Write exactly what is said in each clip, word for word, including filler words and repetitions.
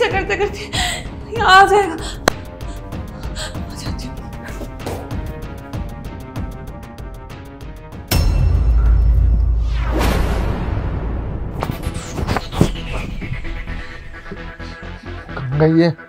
ऐसे करते करते यहाँ आ जाएगा। गई है।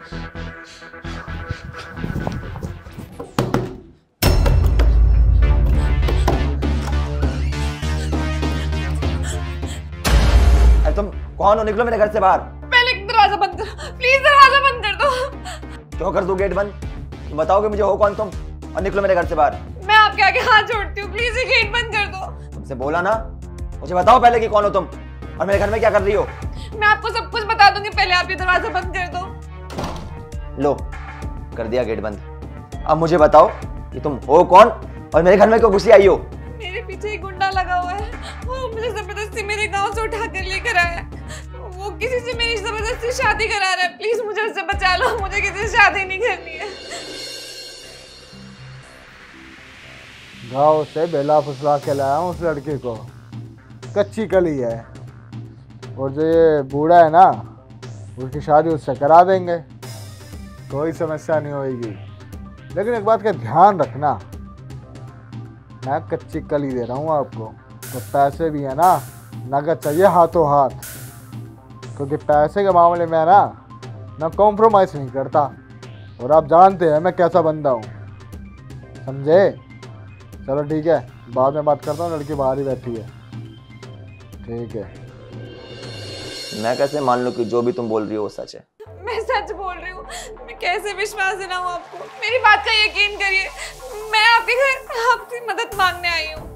अरे तुम कौन हो? निकलो मेरे घर से बाहर। पहले दरवाजा बंद करो प्लीज, दरवाजा बंद कर दो। क्यों कर दूं गेट बंद? तुम बताओगे मुझे हो कौन तुम, और निकलो मेरे घर से बाहर। मैं आपके आगे हाथ जोड़ती हूँ, प्लीज ये गेट बंद कर दो। तुमसे बोला ना, मुझे बताओ पहले कि कौन हो तुम और मेरे घर में क्या कर रही हो। मैं आपको सब कुछ बता दूंगी, पहले आप ये दरवाजा बंद कर दो। लो कर दिया गेट बंद। अब मुझे बताओ कि तुम हो कौन और मेरे घर में क्यों घुसी आई हो। मेरे पीछे एक गुंडा लगा हुआ है, वो मुझे जबरदस्ती मेरे गांव से उठा कर लेकर आया। वो किसी से मेरी जबरदस्ती शादी करा रहा है, प्लीज मुझे उससे बचा लो, मुझे किसी से शादी नहीं करनी है। गाँव से बेला फुसला के लाया हूँ उस लड़की को, कच्ची कली है, और जो ये बूढ़ा है ना उसकी शादी उससे करा देंगे, कोई समस्या नहीं होगी। लेकिन एक बात का ध्यान रखना, मैं कच्ची कली दे रहा हूँ आपको, तो पैसे भी है ना नगद चाहिए हाथों हाथ, क्योंकि पैसे के मामले में है ना मैं कॉम्प्रोमाइज़ नहीं करता, और आप जानते हैं मैं कैसा बंदा हूँ, समझे? चलो ठीक है, बाद में बात करता हूँ, लड़की बाहर ही बैठी है। ठीक है। मैं कैसे मान लूं कि जो भी तुम बोल रही हो वो सच है? मैं सच बोल रही हूँ, मैं कैसे विश्वास दिलाऊं आपको? मेरी बात का यकीन करिए, मैं आपके घर आपकी मदद मांगने आई हूँ।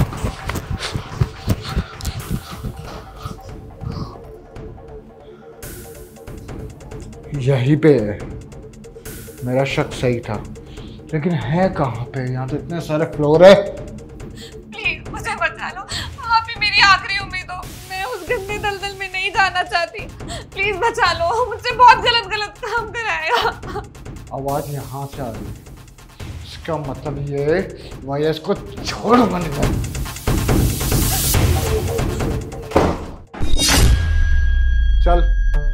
यहीं पे है, मेरा शक सही था, लेकिन है कहाँ पे? यहाँ तो इतने सारे फ्लोर है। प्लीज मुझे बचा लो, आप ही मेरी आखिरी उम्मीद हो, मैं उस गंदे दलदल में नहीं जाना चाहती, प्लीज बचा लो, मुझसे बहुत गलत गलत काम कराएगा। आवाज यहाँ से आ रही है, इसका मतलब ये मैं इसको छोड़ बन गया। चल,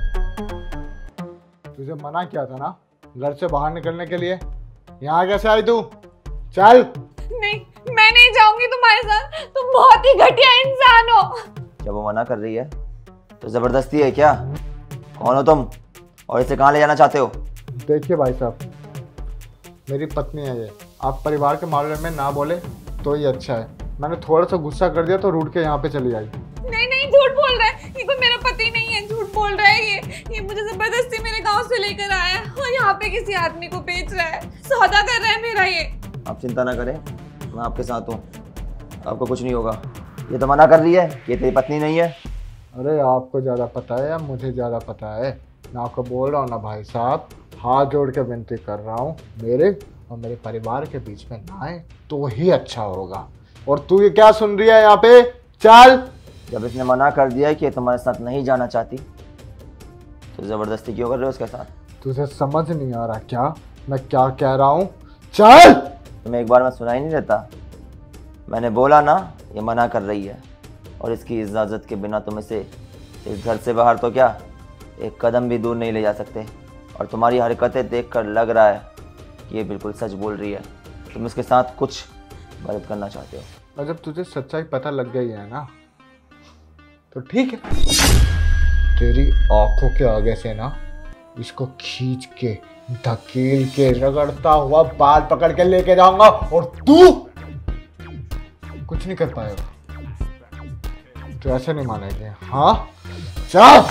तुझे मना किया था ना घर से बाहर निकलने के लिए, यहाँ कैसे आई तू? चल। नहीं, मैं नहीं जाऊंगी तुम्हारे साथ, तुम बहुत ही घटिया इंसान हो। जब वो मना कर रही है तो जबरदस्ती है क्या? कौन हो तुम और इसे कहाँ ले जाना चाहते हो? देखिए भाई साहब, मेरी पत्नी है ये, आप परिवार के मामले में ना बोले तो ये अच्छा है। मैंने थोड़ा सा गुस्सा कर दिया तो रूठ के यहाँ पे चली आई। नहीं नहीं, झूठ बोल रहा है, ये कोई मेरा पति नहीं है, झूठ बोल रहा है ये ये मुझे जबरदस्ती मेरे गांव से लेकर आया है और यहाँ पे किसी आदमी को बेच रहा है, सौदा कर रहा है मेरा ये। आप चिंता ना करें, मैं आपके साथ हूँ, आपको कुछ नहीं होगा। ये तो मना कर रही है कि तेरी पत्नी नहीं है। अरे आपको ज़्यादा पता है या मुझे ज़्यादा पता है? मैं आपको बोल रहा हूँ ना भाई साहब, हाथ जोड़ के विनती कर रहा हूँ, मेरे और मेरे परिवार के बीच में ना आए तो ही अच्छा होगा। और तू ये क्या सुन रही है यहाँ पे? चल। जब इसने मना कर दिया कि तुम्हारे साथ नहीं जाना चाहती तो जबरदस्ती क्यों कर रहे हो उसके साथ? तुझे समझ नहीं आ रहा क्या मैं क्या कह रहा हूँ? चल। तुम्हें एक बार मैं सुना ही नहीं देता? मैंने बोला ना ये मना कर रही है, और इसकी इजाज़त के बिना तुम इसे इस घर से बाहर तो क्या एक कदम भी दूर नहीं ले जा सकते। और तुम्हारी हरकतें देखकर लग रहा है कि ये बिल्कुल सच बोल रही है, तुम इसके साथ कुछ गलत करना चाहते हो। और जब तुझे सच्चाई पता लग गई है ना तो ठीक है, तेरी आंखों के आगे से ना इसको खींच के धकेल के रगड़ता हुआ बाल पकड़ के लेके जाऊंगा और तू कुछ नहीं कर पाएगा। तो ऐसे नहीं मानेगी? हाँ चल।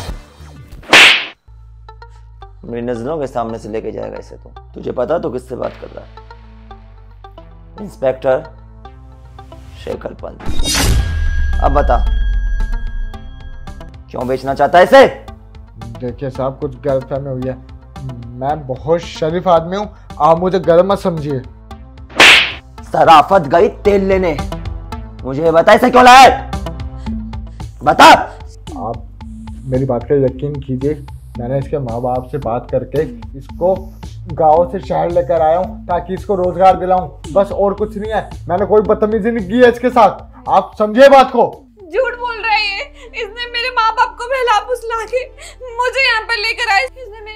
मेरी नजरों के सामने से लेके जाएगा इसे तो। तुझे पता तो किससे बात कर रहा है? इंस्पेक्टर शेखर पंत। अब बता क्यों बेचना चाहता है इसे? देखिए साहब, कुछ गलतफहमी हुई है, मैं बहुत शरीफ आदमी हूँ, आप मुझे गलत मत समझिए। सराफत गई तेल लेने, मुझे बता इसे क्यों लाया? बता। आप मेरी बात का यकीन कीजिए, मैंने इसके माँ बाप से बात करके इसको गांव से शहर लेकर आया हूँ ताकि इसको रोजगार दिलाऊं, बस और कुछ नहीं है। मैंने कोई बदतमीजी नहीं की है इसके साथ, आप समझिए बात को। झूठ बोल रहा है ये, इसने मेरे माँ बाप को बहला फुसला के मुझे यहाँ पर लेकर आया, इसने मेरे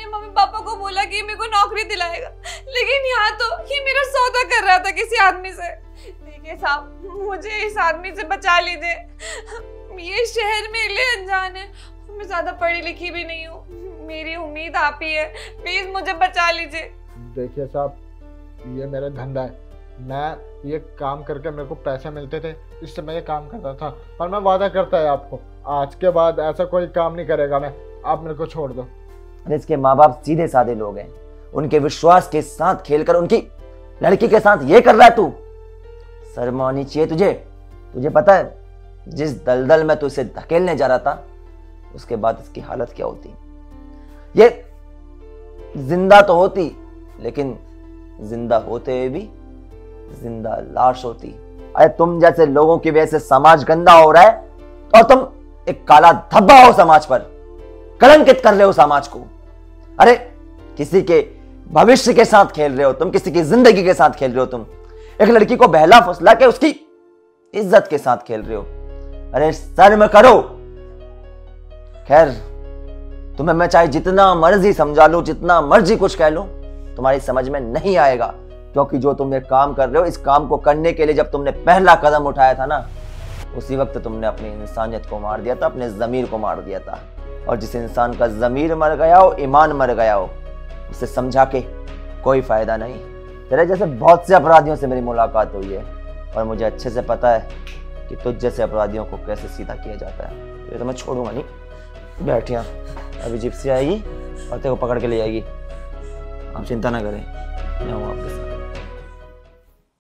पापा को बोला कि मेरे को नौकरी दिलाएगा, लेकिन यहाँ तो ये मेरा सौदा कर रहा था किसी आदमी से। देखिए साहब, मुझे इस आदमी से बचा लीजिए। ये शहर मेरे लिए अनजान है, मैं ज्यादा पढ़ी लिखी भी नहीं हूँ। मेरी उम्मीद आप ही है, प्लीज मुझे बचा लीजिए। देखिए साहब, ये मेरा धंधा है, मैं ये काम करके मेरे को पैसे मिलते थे, इससे मैं ये काम करता था। पर मैं वादा करता है आपको, आज के बाद ऐसा कोई काम नहीं करेगा मैं। आप मेरे को छोड़ दो। अरे इसके माँ बाप सीधे साधे लोग हैं, उनके विश्वास के साथ खेलकर उनकी लड़की के साथ ये कर रहा है तू। शर्म आनी चाहिए तुझे। तुझे पता है जिस दलदल में तू इसे धकेलने जा रहा था, उसके बाद इसकी हालत क्या होती। ये जिंदा तो होती, लेकिन जिंदा होते हुए भी जिंदा लाश होती। अरे तुम जैसे लोगों की वजह से समाज गंदा हो रहा है और तुम एक काला धब्बा हो समाज पर, कलंकित कर रहे हो समाज को। अरे किसी के भविष्य के साथ खेल रहे हो तुम, किसी की जिंदगी के साथ खेल रहे हो तुम। एक लड़की को बहला फुसला के उसकी इज्जत के साथ खेल रहे हो। अरे शर्म करो। खैर, तुम्हें मैं चाहे जितना मर्जी समझा लूं, जितना मर्जी कुछ कह लूं, तुम्हारी समझ में नहीं आएगा। क्योंकि जो तुम ये काम कर रहे हो, इस काम को करने के लिए जब तुमने पहला कदम उठाया था ना, उसी वक्त तुमने अपनी इंसानियत को मार दिया था, अपने ज़मीर को मार दिया था। और जिस इंसान का ज़मीर मर गया हो, ईमान मर गया हो, उसे समझा के कोई फ़ायदा नहीं। तेरे जैसे बहुत से अपराधियों से मेरी मुलाकात हुई है और मुझे अच्छे से पता है कि तुझ जैसे अपराधियों को कैसे सीधा किया जाता है। ये तो मैं छोड़ूंगा नहीं। बैठ यहाँ, अभी जिप्सी आएगी और तेरे को पकड़ के ले जाएगी। आप चिंता ना करें, मैं हूँ आपके साथ।